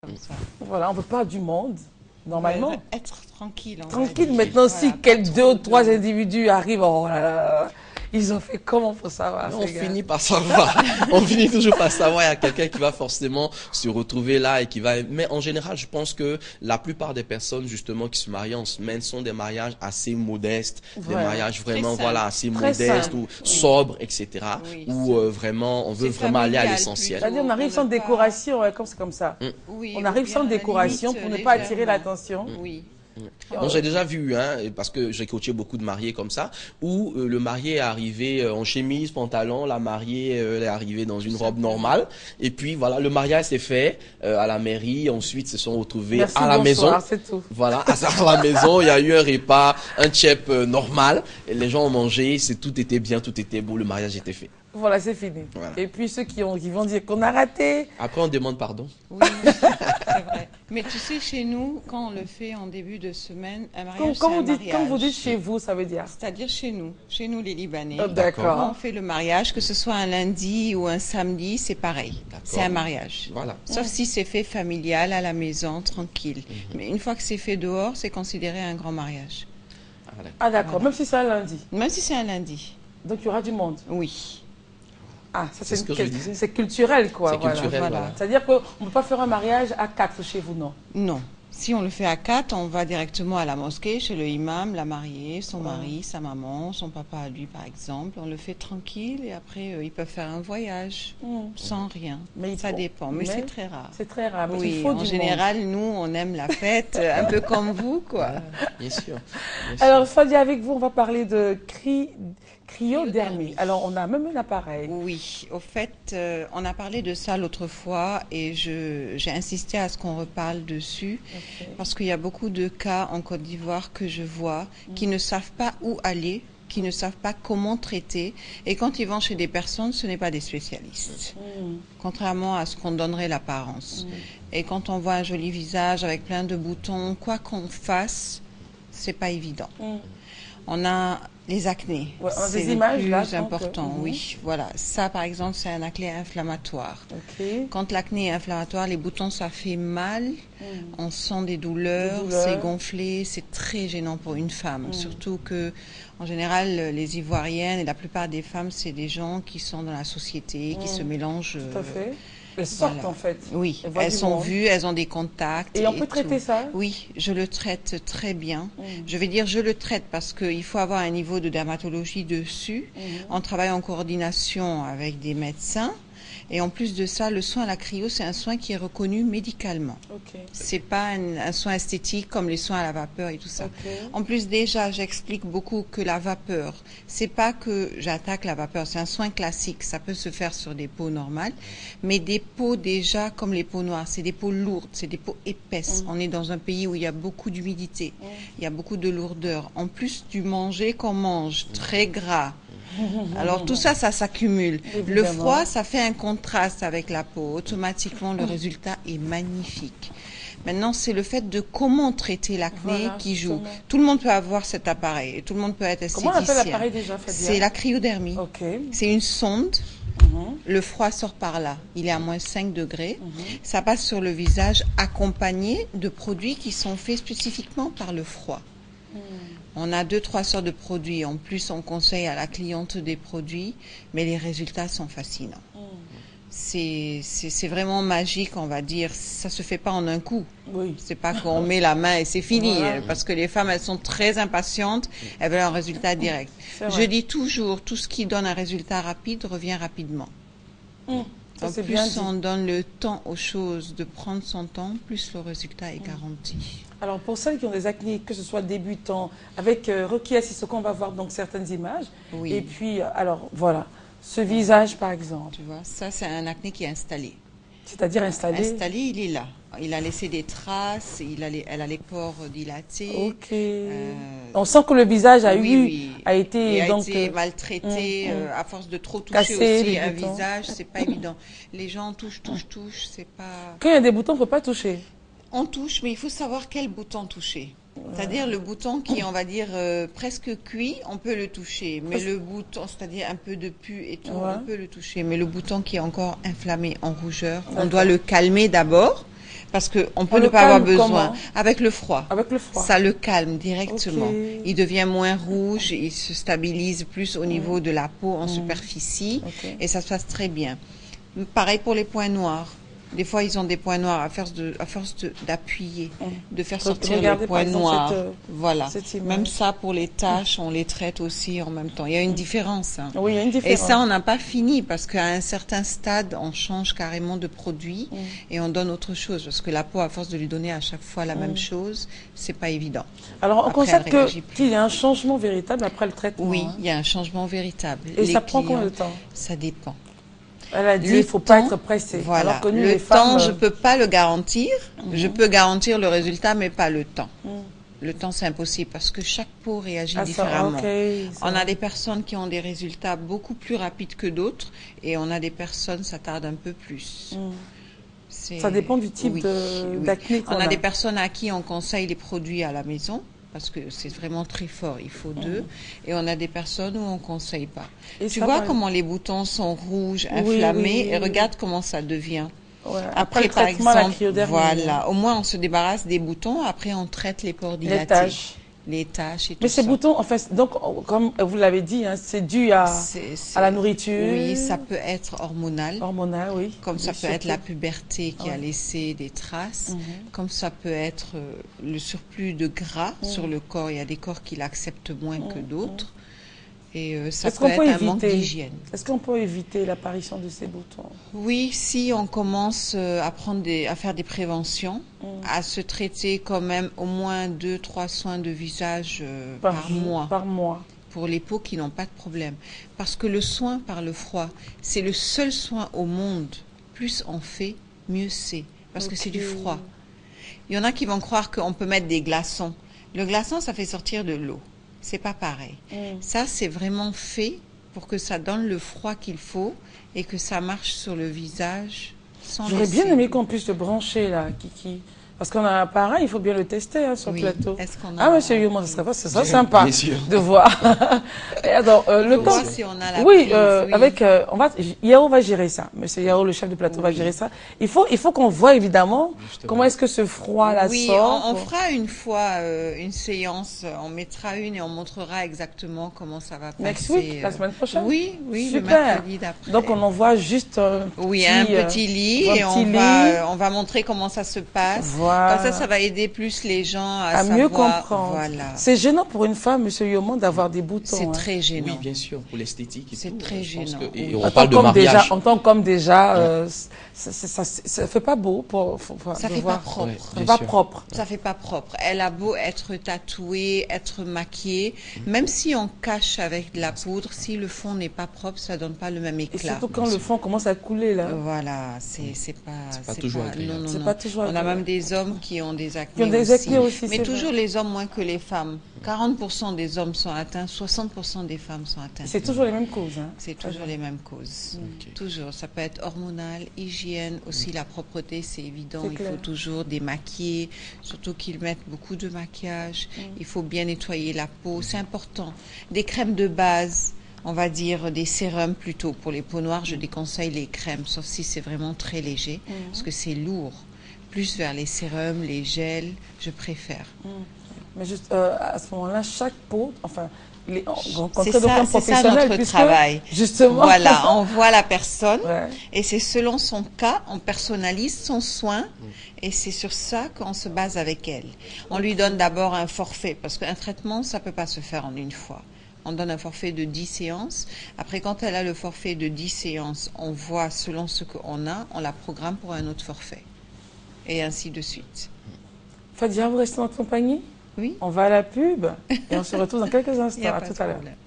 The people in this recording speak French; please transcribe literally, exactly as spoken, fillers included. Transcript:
comme ça. Voilà, on veut pas du monde, normalement. Ouais, être tranquille. On Tranquille, va dire. maintenant, Voilà, si pas quelques deux trop ou trois de- individus arrivent, oh là là, ils ont fait comment pour savoir On ces gars? finit par savoir. On finit toujours par savoir. Il y a quelqu'un qui va forcément se retrouver là et qui va. Mais en général, je pense que la plupart des personnes justement qui se marient en semaine sont des mariages assez modestes, des Voilà. mariages vraiment simple. voilà assez Très modestes simple. ou sobres, et cetera. Oui, Où euh, vraiment on veut C'est vraiment aller à familial l'essentiel. plutôt. C'est-à-dire, on arrive Pour sans ne pas- décoration, ouais, comme c'est comme ça. Oui, On ou arrive bien sans à la décoration limite, pour ne pas attirer légèrement. l'attention. Oui. Bon, j'ai déjà vu, hein, parce que j'ai coaché beaucoup de mariés comme ça, où euh, le marié est arrivé euh, en chemise, pantalon, la mariée euh, elle est arrivée dans une robe normale, et puis voilà, le mariage s'est fait euh, à la mairie, ensuite se sont retrouvés Merci, à la maison. bonsoir, c'est tout. Voilà, à à la maison, il y a eu un repas, un tchèp euh, normal, et les gens ont mangé, c'est tout était bien, tout était beau, le mariage était fait. Voilà, c'est fini. Voilà. Et puis ceux qui, ont, qui vont dire qu'on a raté. Après, on demande pardon. Oui, c'est vrai. Mais tu sais, chez nous, quand on le fait en début de semaine, un mariage, Quand, c'est quand un vous dites, mariage. quand vous dites chez vous, ça veut dire. C'est-à-dire chez nous, chez nous les Libanais. Oh, Quand on D'accord. fait le mariage, que ce soit un lundi ou un samedi, c'est pareil. C'est un mariage. Voilà. Sauf si c'est fait familial, à la maison, tranquille. Mhm. Mais une fois que c'est fait dehors, c'est considéré un grand mariage. Voilà. Ah d'accord, Voilà. même si c'est un lundi. Même si c'est un lundi. Donc il y aura du monde. Oui. Ah, ça C'est c'est ce que une- je disais. c'est culturel quoi. C'est voilà. culturel, voilà. voilà. C'est-à-dire qu'on ne peut pas faire un mariage à quatre chez vous, non. Non. Si on le fait à quatre, on va directement à la mosquée, chez le imam, la mariée, son Ouais. mari, sa maman, son papa à lui, par exemple. On le fait tranquille et après, euh, ils peuvent faire un voyage sans rien. Mais il Ça faut- dépend, mais, mais c'est très rare. C'est très rare. parce qu'il Oui, faut en du général, nous, on aime la fête, euh, un peu comme vous, quoi. Bien sûr. Bien monde. sûr. Alors Fadia, avec vous, on va parler de cry... cryodermie. Cryodermie. Alors on a même un appareil. Oui, au fait, euh, on a parlé de ça l'autre fois et je- j'ai insisté à ce qu'on reparle dessus Ok. parce qu'il y a beaucoup de cas en Côte d'Ivoire que je vois qui ne savent pas où aller, qui ne savent pas comment traiter et quand ils vont chez des personnes, ce n'est pas des spécialistes, Mm. contrairement à ce qu'on donnerait l'apparence. Et quand on voit un joli visage avec plein de boutons, quoi qu'on fasse, c'est pas évident. Mm. On a les acnés. Ouais, on a c'est des le images, plus là, donc, important, euh, oui. Voilà. Ça, par exemple, c'est un acné inflammatoire. Ok. Quand l'acné est inflammatoire, les boutons, ça fait mal. Mm. On sent des douleurs, Des douleurs. c'est gonflé, c'est très gênant pour une femme. Mm. Surtout que, en général, les Ivoiriennes et la plupart des femmes, c'est des gens qui sont dans la société, qui Mm. se mélangent. Tout à euh, fait. Elles sortent voilà. en fait. Oui, Elles voient elles du sont monde. vues, elles ont des contacts. Et on peut traiter tout. ça. Oui, je le traite très bien. Mm. Je vais dire je le traite parce qu'il faut avoir un niveau de dermatologie dessus. Mhm. On travaille en coordination avec des médecins. Et en plus de ça, le soin à la cryo, c'est un soin qui est reconnu médicalement. Ok. C'est pas un, un soin esthétique comme les soins à la vapeur et tout ça. Ok. En plus, déjà, j'explique beaucoup que la vapeur, c'est pas que j'attaque la vapeur, c'est un soin classique. Ça peut se faire sur des peaux normales, mais des peaux déjà comme les peaux noires, c'est des peaux lourdes, c'est des peaux épaisses. Mm. On est dans un pays où il y a beaucoup d'humidité, Mm. il y a beaucoup de lourdeur. En plus du manger qu'on mange, très gras. Alors tout ça, ça s'accumule. Le Évidemment. froid, ça fait un contraste avec la peau. Automatiquement, le résultat est magnifique. Maintenant, c'est le fait de comment traiter l'acné Voilà, qui joue. justement. Tout le monde peut avoir cet appareil et tout le monde peut être Comment on appelle esthéticien. l'appareil déjà, Fadia? C'est la cryodermie. Ok. C'est une sonde. Mhm. Le froid sort par là. Il est à moins cinq degrés. Mhm. Ça passe sur le visage accompagné de produits qui sont faits spécifiquement par le froid. Mm. On a deux, trois sortes de produits. En plus, on conseille à la cliente des produits, mais les résultats sont fascinants. Mm. C'est c'est- c'est vraiment magique, on va dire. Ça se fait pas en un coup. Oui. C'est pas qu'on met la main et c'est fini. Voilà. Parce que les femmes, elles sont très impatientes. Elles veulent un résultat direct. C'est Je vrai. dis toujours, tout ce qui donne un résultat rapide revient rapidement. Mm. Ça En c'est plus bien dit. on donne le temps aux choses de prendre son temps, plus le résultat Mm. est garanti. Alors pour celles qui ont des acnés, que ce soit débutants, avec euh, Rokia Sissoko, on va voir donc certaines images. Oui. Et puis, euh, alors voilà, ce visage par exemple, Tu vois, ça c'est un acné qui est installé. c'est-à-dire installé. Installé, il est là. Il a laissé des traces, il a les- elle a les pores dilatés. Ok. Euh, On sent que le visage a oui, eu, oui. a été Il a donc été euh, maltraité mm, mm. euh, à force de trop toucher Cassé, aussi les un boutons. visage, c'est pas évident. Les gens touchent, touchent, touchent, c'est pas. quand il y a des boutons, on ne peut pas toucher. On touche, mais il faut savoir quel bouton toucher. C'est-à-dire le bouton qui est, on va dire, euh, presque cuit, on peut le toucher. Mais le bouton, c'est-à-dire un peu de pu et tout, Ouais. on peut le toucher. Mais le bouton qui est encore inflammé en rougeur, on D'accord. doit le calmer d'abord Parce qu'on peut On ne le pas avoir calme besoin. comment? Avec le froid. Avec le froid. Ça le calme directement. Ok. Il devient moins rouge, il se stabilise plus au niveau de la peau en superficie Ok. et ça se passe très bien. Pareil pour les points noirs. Des fois, ils ont des points noirs à force de, à force de- d'appuyer, de faire sortir Regardez, les par points exemple, noirs. cette, euh, Voilà. cette image. Même ça, pour les taches, on les traite aussi en même temps. Il y a une différence. hein. Oui, il y a une Et différence. ça, on n'a pas fini parce qu'à un certain stade, on change carrément de produit Mm. et on donne autre chose. Parce que la peau, à force de lui donner à chaque fois la même chose, c'est pas évident. Alors, on Après, constate elle que- réagit plus. qu'il y a un changement véritable après le traitement. Oui, hein. il y a un changement véritable. Et Les ça prend combien de clients- temps? Ça dépend. Elle a dit Le il ne faut pas temps, être pressé. Voilà. Alors que nous, le les temps, femmes, je euh, peux pas le garantir. Je peux garantir le résultat, mais pas le temps. Mm. Le temps, c'est impossible parce que chaque peau réagit ah, ça, différemment. ok, c'est On a vrai. des personnes qui ont des résultats beaucoup plus rapides que d'autres et on a des personnes, ça tarde un peu plus. Mm. C'est- Ça dépend du type Oui, de- oui. d'acné qu'on On a a. des personnes à qui on conseille les produits à la maison parce que c'est vraiment très fort, il faut deux. Et on a des personnes où on conseille pas. Et Tu ça, vois par- comment les boutons sont rouges, Oui, inflammés, oui, et oui. regarde comment ça devient. Ouais, Après, le par traitement, la exemple, cryodermie, voilà, au moins on se débarrasse des boutons, après on traite les pores dilatés. les taches. Les taches et tout Mais ces ça. boutons, en fait, donc, comme vous l'avez dit, hein, c'est dû à, C'est- c'est- à la nourriture. Oui, ça peut être hormonal. Hormonal, oui. Comme ça Oui, peut être surtout. la puberté qui a Ouais. laissé des traces, Mhm. comme ça peut être euh, le surplus de gras sur le corps. Il y a des corps qui l'acceptent moins que d'autres. Et euh, ça Est-ce peut qu'on être peut un manque éviter d'hygiène. Est-ce qu'on peut éviter l'apparition de ces boutons? Oui, si on commence euh, à, prendre des, à faire des préventions, Mm. à se traiter quand même au moins deux, trois soins de visage euh, Par, par jour, mois. Par mois. Pour les peaux qui n'ont pas de problème. Parce que le soin par le froid, c'est le seul soin au monde. Plus on fait, mieux c'est. Parce que c'est du Ok. froid. Il y en a qui vont croire qu'on peut mettre des glaçons. Le glaçon, ça fait sortir de l'eau. C'est pas pareil. Mm. Ça, c'est vraiment fait pour que ça donne le froid qu'il faut et que ça marche sur le visage sans J'aurais laisser- bien aimé qu'on puisse le brancher, là, Kiki. Parce qu'on a un appareil, il faut bien le tester hein, sur Oui. le plateau. Est-ce qu'on a- Ah, monsieur Youmon, ce serait pas, ce serait sympa Bien sûr. de voir. Et alors, euh, le Faut temps. voir si on a la Oui, prise, euh, oui. avec, euh, on va, Yao va gérer ça. Monsieur Yao, le chef de plateau, va gérer ça. Il faut, il faut qu'on voit évidemment Justement. comment est-ce que ce froid-là Oui, sort. on, on fera une fois euh, une séance, on mettra une et on montrera exactement comment ça va passer. Next week, la euh. semaine prochaine. Oui, oui, le Super. mercredi d'après. Donc on envoie juste un Oui, petit, un euh, petit lit un et petit on lit. va, euh, on va montrer comment ça se passe. Voilà. Comme ça, ça va aider plus les gens à, à mieux savoir. comprendre. Voilà. C'est gênant pour une femme, monsieur Yomon, d'avoir des boutons. C'est hein. très Oui, gênant. bien sûr, pour l'esthétique et C'est tout. très je pense gênant, que- et oui. on En parle tant de comme déjà, mariage. en tant qu'homme déjà, euh, ça, ça, ça, ça fait pas beau pour, pour, pour- Ça de fait voir. pas propre. Ouais. Ça Bien fait pas sûr. propre. Ça fait pas propre. Elle a beau être tatouée, être maquillée, même si on cache avec de la poudre, si le fond n'est pas propre, ça donne pas le même Et éclat. surtout quand le fond commence à couler là. Voilà, c'est c'est pas C'est pas toujours agréable. non, non, C'est non. pas toujours On a agréable. même des hommes qui ont des acnés Qui ont des aussi. acnés aussi, Mais c'est toujours vrai. les hommes moins que les femmes. quarante pour cent des hommes sont atteints, soixante pour cent des femmes sont atteintes. C'est toujours les mêmes causes. Hein. C'est toujours les mêmes causes. Ok. Toujours. Ça peut être hormonal, hygiène, aussi la propreté, c'est évident. C'est Il clair. faut toujours démaquiller, surtout qu'ils mettent beaucoup de maquillage. Mm. Il faut bien nettoyer la peau, c'est important. Des crèmes de base, on va dire des sérums plutôt. Pour les peaux noires, je déconseille les crèmes, sauf si c'est vraiment très léger, Mm. parce que c'est lourd. Plus vers les sérums, les gels, je préfère. Mais juste euh, à ce moment-là, chaque peau, enfin, les, on C'est rencontrait ça, donc un c'est ça professionnel notre puisque, travail. justement. Voilà, on voit la personne. Ouais. Et c'est selon son cas, on personnalise son soin et c'est sur ça qu'on se base avec elle. On lui donne d'abord un forfait parce qu'un traitement, ça peut pas se faire en une fois. On donne un forfait de dix séances. Après, quand elle a le forfait de dix séances, on voit selon ce qu'on a, on la programme pour un autre forfait. Et ainsi de suite. Fadia, vous restez en notre compagnie? Oui, On va à la pub et on se retrouve dans quelques il n'y instants. a À pas tout de à l'heure. problème.